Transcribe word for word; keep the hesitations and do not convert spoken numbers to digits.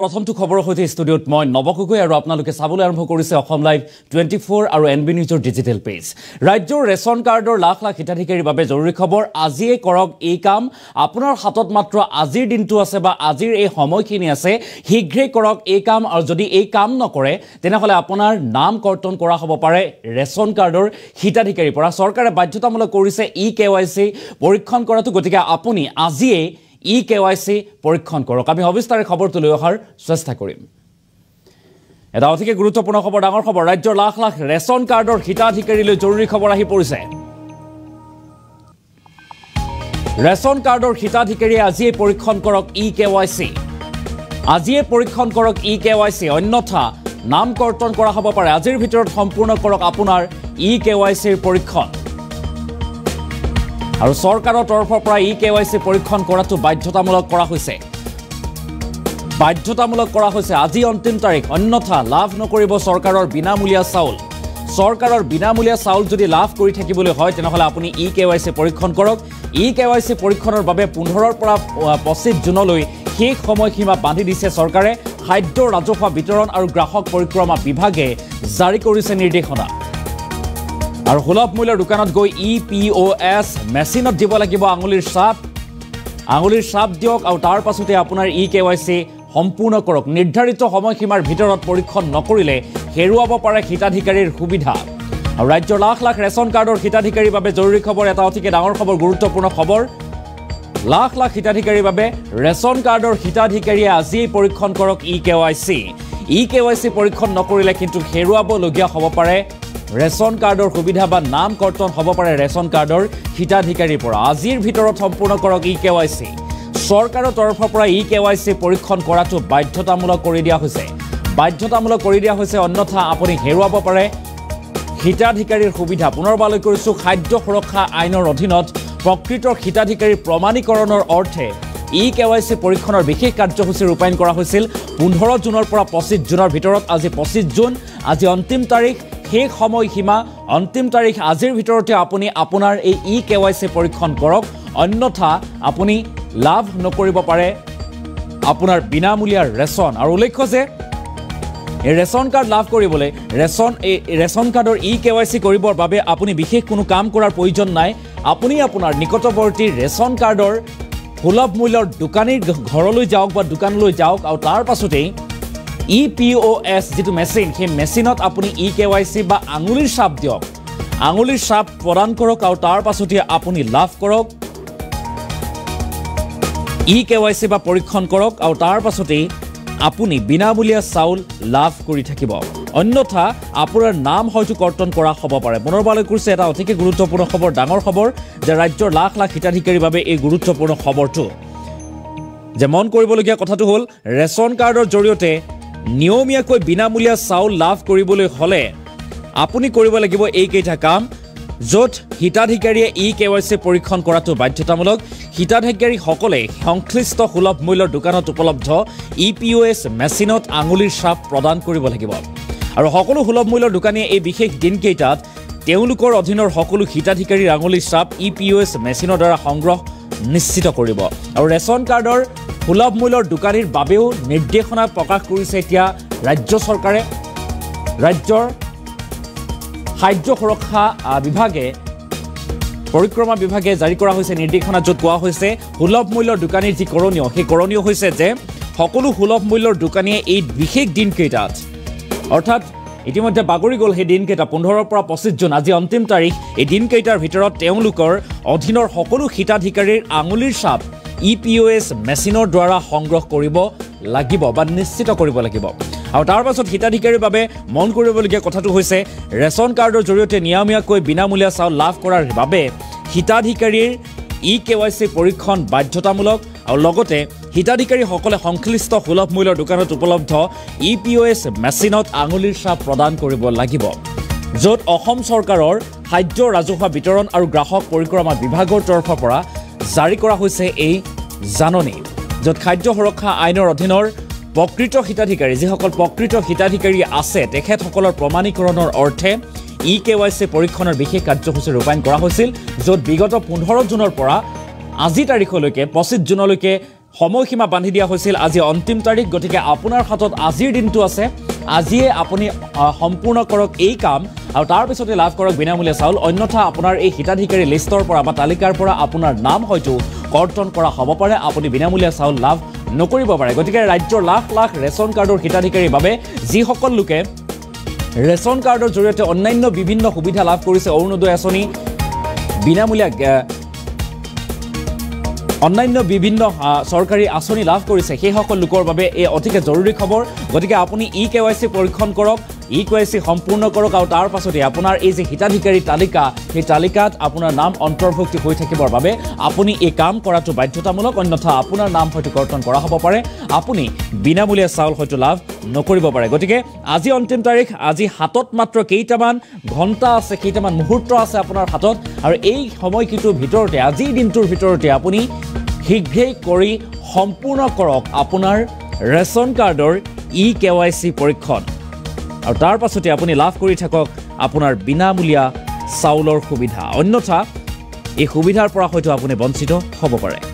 প্ৰথমটো খবৰ হৈছে ষ্টুডিঅ'ত মই নবকুকৈ আৰু আপোনালোকে চাবলৈ আৰম্ভ কৰিছে অসম লাইভ টুৱেণ্টি ফ'ৰ আৰু এনবি নিউজৰ ডিজিটেল পেজ। ৰাজ্যৰ ৰেচন কাৰ্ডৰ লাখ লাখ হিতাধিকাৰীৰ বাবে জৰুৰী খবৰ, আজিয়ে কৰক এই কাম। আপোনাৰ হাতত মাত্ৰ আজিৰ দিনটো আছে বা আজিৰ এই সময়খিনি আছে, শীঘ্ৰে কৰক এই কাম। আৰু যদি এই কাম নকৰে তেনেহ'লে আপোনাৰ নাম কৰ্তন কৰা হ'ব পাৰে ৰেচন কাৰ্ডৰ হিতাধিকাৰীৰ পৰা। চৰকাৰে বাধ্যতামূলক কৰিছে ই কে ৱাই চি পৰীক্ষণ কৰাটো, গতিকে আপুনি আজিয়ে ই কে ৱাই চি পৰীক্ষণ কৰক। আমি সবিস্তাৰে খবৰটো লৈ অহাৰ চেষ্টা কৰিম। এটা অতিকে গুৰুত্বপূৰ্ণ খবৰ, ডাঙৰ খবৰ, ৰাজ্যৰ লাখ লাখ ৰেচন কাৰ্ডৰ হিতাধিকাৰীলৈ জৰুৰী খবৰ আহি পৰিছে। ৰেচন কাৰ্ডৰ হিতাধিকাৰীয়ে আজিয়ে পৰীক্ষণ কৰক ই কে ৱাই চি। আজিয়ে পৰীক্ষণ কৰক ই কে ৱাই চি, অন্যথা নাম কৰ্তন কৰা হ'ব পাৰে। আজিৰ ভিতৰত সম্পূৰ্ণ কৰক আপোনাৰ ই কে ৱাই চিৰ পৰীক্ষণ। আৰু চৰকাৰৰ তৰফৰ পৰা ই কে ৱাই চি পৰীক্ষণ কৰাটো বাধ্যতামূলক কৰা হৈছে বাধ্যতামূলক কৰা হৈছে আজি অন্তিম তাৰিখ, অন্যথা লাভ নকৰিব চৰকাৰৰ বিনামূলীয়া চাউল। চৰকাৰৰ বিনামূলীয়া চাউল যদি লাভ কৰি থাকিবলৈ হয় তেনেহ'লে আপুনি ই কে ৱাই চি পৰীক্ষণ কৰক। ই কে ৱাই চি পৰীক্ষণৰ বাবে পোন্ধৰৰ পৰা পঁচিছ জুনলৈ শেষ সময়সীমা বান্ধি দিছে চৰকাৰে। খাদ্য ৰাজহুৱা বিতৰণ আৰু গ্ৰাহক পৰিক্ৰমা বিভাগে জাৰি কৰিছে নিৰ্দেশনা। আৰু সুলভ মূল্যৰ দোকানত গৈ ই পি অ' এছ মেচিনত দিব লাগিব আঙুলিৰ ছাপ। আঙুলিৰ ছাপ দিয়ক আৰু তাৰ পাছতে আপোনাৰ ই কে ৱাই চি সম্পূৰ্ণ কৰক। নিৰ্ধাৰিত সময়সীমাৰ ভিতৰত পৰীক্ষণ নকৰিলে হেৰুৱাব পাৰে হিতাধিকাৰীৰ সুবিধা। আৰু ৰাজ্যৰ লাখ লাখ ৰেচন কাৰ্ডৰ হিতাধিকাৰীৰ বাবে জৰুৰী খবৰ, এটা অতিকে ডাঙৰ খবৰ, গুৰুত্বপূৰ্ণ খবৰ। লাখ লাখ হিতাধিকাৰীৰ বাবে ৰেচন কাৰ্ডৰ হিতাধিকাৰীয়ে আজিয়েই পৰীক্ষণ কৰক E K Y C. E K Y C পৰীক্ষণ নকৰিলে কিন্তু হেৰুৱাবলগীয়া হ'ব পাৰে ৰেচন কাৰ্ডৰ সুবিধা বা নাম কৰ্তন হ'ব পাৰে ৰেচন কাৰ্ডৰ হিতাধিকাৰীৰ পৰা। আজিৰ ভিতৰত সম্পূৰ্ণ কৰক ই কে ৱাই চি। চৰকাৰৰ তৰফৰ পৰা ই কে ৱাই চি পৰীক্ষণ কৰাটো বাধ্যতামূলক কৰি দিয়া হৈছে বাধ্যতামূলক কৰি দিয়া হৈছে অন্যথা আপুনি হেৰুৱাব পাৰে হিতাধিকাৰীৰ সুবিধা। পুনৰবাৰলৈ কৰিছোঁ, খাদ্য সুৰক্ষা আইনৰ অধীনত প্ৰকৃত হিতাধিকাৰী প্ৰমাণীকৰণৰ অৰ্থে ই কে ৱাই চি পৰীক্ষণৰ বিশেষ কাৰ্যসূচী ৰূপায়ণ কৰা হৈছিল পোন্ধৰ জুনৰ পৰা পঁচিছ জুনৰ ভিতৰত। আজি পঁচিছ জুন, আজি অন্তিম তাৰিখ, শেষ সময়সীমা অন্তিম তাৰিখ। আজিৰ ভিতৰতে আপুনি আপোনাৰ এই ই কে ৱাই চি পৰীক্ষণ কৰক, অন্যথা আপুনি লাভ নকৰিব পাৰে আপোনাৰ বিনামূলীয়া ৰেচন। আৰু উল্লেখ্য যে এই ৰেচন কাৰ্ড লাভ কৰিবলৈ ৰেচন এই ৰেচন কাৰ্ডৰ ই কে ৱাই চি কৰিবৰ বাবে আপুনি বিশেষ কোনো কাম কৰাৰ প্ৰয়োজন নাই। আপুনি আপোনাৰ নিকটৱৰ্তী ৰেচন কাৰ্ডৰ সুলভ মূল্যৰ দোকানীৰ ঘৰলৈ যাওক বা দোকানলৈ যাওক আৰু তাৰ পাছতেই ই পি অ' এছ যিটো মেচিন, সেই মেচিনত আপুনি ই কে ৱাই চি বা আঙুলিৰ ছাপ দিয়ক, আঙুলিৰ ছাপ প্ৰদান কৰক আৰু তাৰ পাছতে আপুনি লাভ কৰক ই কে ৱাই চি বা পৰীক্ষণ কৰক আৰু তাৰ পাছতেই আপুনি বিনামূলীয়া চাউল লাভ কৰি থাকিব, অন্যথা আপোনাৰ নাম হয়তো কৰ্তন কৰা হ'ব পাৰে। পুনৰবাৰলৈ কৰিছে এটা অতিকে গুৰুত্বপূৰ্ণ খবৰ, ডাঙৰ খবৰ যে ৰাজ্যৰ লাখ লাখ হিতাধিকাৰীৰ বাবে এই গুৰুত্বপূৰ্ণ খবৰটো যে মন কৰিবলগীয়া কথাটো হ'ল ৰেচন কাৰ্ডৰ জৰিয়তে নিয়মীয়াকৈ বিনামূলীয়া চাউল লাভ কৰিবলৈ হ'লে আপুনি কৰিব লাগিব এইকেইটা কাম, য'ত হিতাধিকাৰীয়ে ই কে ৱাই চি পৰীক্ষণ কৰাটো বাধ্যতামূলক। হিতাধিকাৰীসকলে সংশ্লিষ্ট সুলভ মূল্যৰ দোকানত উপলব্ধ ই পি অ' এছ মেচিনত আঙুলিৰ ছাপ প্ৰদান কৰিব লাগিব। আৰু সকলো সুলভ মূল্যৰ দোকানীয়ে এই বিশেষ দিনকেইটাত তেওঁলোকৰ অধীনৰ সকলো হিতাধিকাৰীৰ আঙুলিৰ ছাপ ই পি অ' এছ মেচিনৰ দ্বাৰা সংগ্ৰহ নিশ্চিত কৰিব। আৰু ৰেচন কাৰ্ডৰ সুলভ মূল্যৰ দোকানীৰ বাবেও নিৰ্দেশনা প্ৰকাশ কৰিছে এতিয়া ৰাজ্য চৰকাৰে। ৰাজ্যৰ খাদ্য সুৰক্ষা বিভাগে পৰিক্ৰমা বিভাগে জাৰি কৰা হৈছে নিৰ্দেশনা, য'ত কোৱা হৈছে সুলভ মূল্যৰ দোকানীৰ যি কৰণীয়, সেই কৰণীয় হৈছে যে সকলো সুলভ মূল্যৰ দোকানীয়ে এই বিশেষ দিনকেইটাত, অৰ্থাৎ ইতিমধ্যে বাগৰি গ'ল সেই দিনকেইটা, পোন্ধৰৰ পৰা পঁচিছ জুন, আজি অন্তিম তাৰিখ, এই দিনকেইটাৰ ভিতৰত তেওঁলোকৰ অধীনৰ সকলো হিতাধিকাৰীৰ আঙুলিৰ ছাপ ই পি অ' এছ মেচিনৰ দ্বাৰা সংগ্ৰহ কৰিব লাগিব বা নিশ্চিত কৰিব লাগিব। আৰু তাৰ পাছত হিতাধিকাৰীৰ বাবে মন কৰিবলগীয়া কথাটো হৈছে ৰেচন কাৰ্ডৰ জৰিয়তে নিয়মীয়াকৈ বিনামূলীয়া চাউল লাভ কৰাৰ বাবে হিতাধিকাৰীৰ ই কে ৱাই চি পৰীক্ষণ বাধ্যতামূলক। আৰু লগতে হিতাধিকাৰীসকলে সংশ্লিষ্ট সুলভ মূল্যৰ দোকানত উপলব্ধ ই পি অ' এছ মেচিনত আঙুলিৰ ছাপ প্ৰদান কৰিব লাগিব, য'ত অসম চৰকাৰৰ খাদ্য ৰাজহুৱা বিতৰণ আৰু গ্ৰাহক পৰিক্ৰমা বিভাগৰ তৰফৰ পৰা জাৰি কৰা হৈছে এই জাননী, য'ত খাদ্য সুৰক্ষা আইনৰ অধীনৰ প্ৰকৃত হিতাধিকাৰী, যিসকল প্ৰকৃত হিতাধিকাৰী আছে তেখেতসকলৰ প্ৰমাণীকৰণৰ অৰ্থে ই কে ৱাই চি পৰীক্ষণৰ বিশেষ কাৰ্যসূচী ৰূপায়ণ কৰা হৈছিল, য'ত বিগত পোন্ধৰ জুনৰ পৰা আজি তাৰিখলৈকে পঁচিছ জুনলৈকে সময়সীমা বান্ধি দিয়া হৈছিল আজি অন্তিম তাৰিখ গতিকে আপোনাৰ হাতত আজিৰ দিনটো আছে আজিয়ে আপুনি সম্পূৰ্ণ কৰক এই কাম আৰু তাৰ পিছতে লাভ কৰক বিনামূলীয়া চাউল অন্যথা আপোনাৰ এই হিতাধিকাৰী লিষ্টৰ পৰা বা তালিকাৰ পৰা আপোনাৰ নাম হয়তো কৰ্তন কৰা হ'ব পাৰে আপুনি বিনামূলীয়া চাউল লাভ নকৰিব পাৰে গতিকে ৰাজ্যৰ লাখ লাখ ৰেচন কাৰ্ডৰ হিতাধিকাৰীৰ বাবে যিসকল লোকে ৰেচন কাৰ্ডৰ জৰিয়তে অন্যান্য বিভিন্ন সুবিধা লাভ কৰিছে অৰুণোদয় আঁচনি বিনামূলীয়া অন্যান্য বিভিন্ন চৰকাৰী আঁচনি লাভ কৰিছে সেই সকল লোকৰ বাবে এই অতিকে জৰুৰী খবৰ গতিকে আপুনি ই কে ৱাই চি পৰীক্ষণ কৰক ই কে ৱাই চি সম্পূৰ্ণ কৰক আৰু তাৰ পাছতে আপোনাৰ এই যে হিতাধিকাৰী তালিকা সেই তালিকাত আপোনাৰ নাম অন্তৰ্ভুক্তি হৈ থাকিবৰ বাবে আপুনি এই কাম কৰাটো বাধ্যতামূলক অন্যথা আপোনাৰ নাম হয়তো কৰ্তন কৰা হ'ব পাৰে আপুনি বিনামূলীয়া চাউল হয়তো লাভ নকৰিব পাৰে গতিকে আজি অন্তিম তাৰিখ আজি হাতত মাত্ৰ কেইটামান ঘণ্টা আছে কেইটামান মুহূৰ্ত আছে আপোনাৰ হাতত আৰু এই সময়কিটোৰ ভিতৰতে আজিৰ দিনটোৰ ভিতৰতে আপুনি শীঘ্ৰেই কৰি সম্পূৰ্ণ কৰক আপোনাৰ ৰেচন কাৰ্ডৰ ই কে ৱাই চি পৰীক্ষণ আৰু তাৰ পাছতে আপুনি লাভ কৰি থাকক আপোনাৰ বিনামূলীয়া চাউলৰ সুবিধা অন্যথা এই সুবিধাৰ পৰা হয়তো আপুনি বঞ্চিত হ'ব পাৰে